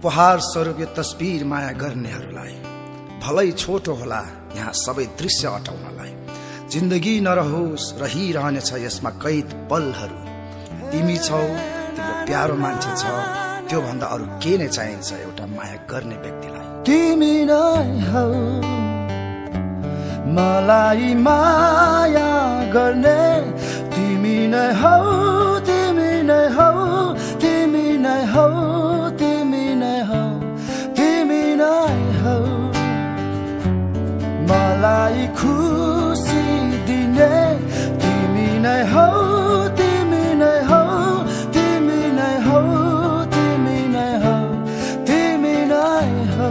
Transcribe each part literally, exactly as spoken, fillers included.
उपहार स्वरूप यो तस्बिर माया गर्नेहरूलाई भलै छोटो होला यहाँ सबै दृश्य अटाउनलाई। जिन्दगी नरहोस् रहिरहनेछ यसमा कैद पलहरू। तिमी छौ तिम्रो प्यारो मान्छे छ, त्यो भन्दा अरू के नै चाहिन्छ एउटा माया गर्ने व्यक्तिलाई। तिमी नै हौ मलाई माया गर्ने, तिमी नै हौ तिमी नै हौ तिमी नै हौ तिमी नै हौ तिमी नै हौ मलाई खुसी दिने, तिमी नै हौ तिमी नै हौ तिमी नै हौ तिमी नै हौ तिमी नै हौ।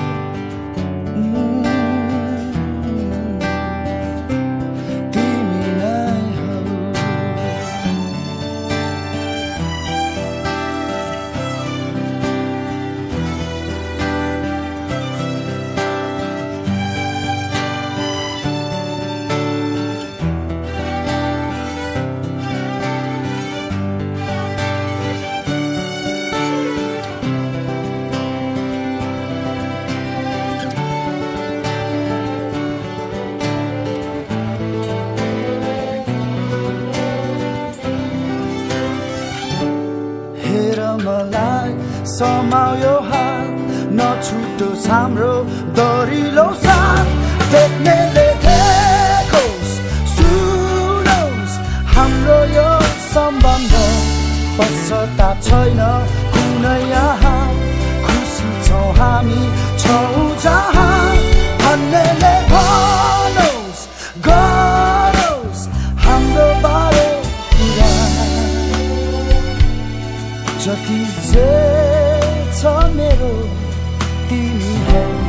मलाई समायो हात, नछुटोस् हाम्रो दरिलो साथ। देख्नेले देखोस् सुनोस् हाम्रो यो सम्बन्ध, पश्चाताप छैन कुनै यहाँ, खुसी छौँ हामी छौँ जहाँ। भन्नेले भनोस् गरोस् हाम्रो बारे कुरा, जति जे छ मेरो तिमी हौ।